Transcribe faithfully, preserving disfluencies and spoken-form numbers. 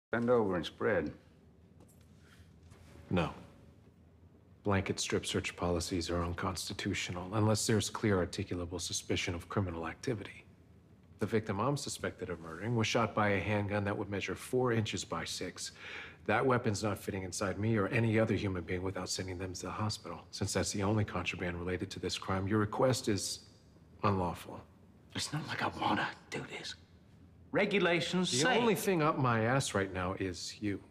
Bend over and spread. No. Blanket strip search policies are unconstitutional unless there's clear articulable suspicion of criminal activity. The victim I'm suspected of murdering was shot by a handgun that would measure four inches by six. That weapon's not fitting inside me or any other human being without sending them to the hospital. Since that's the only contraband related to this crime, your request is unlawful. It's not like I wanna do this. Regulations The say... only thing up my ass right now is you.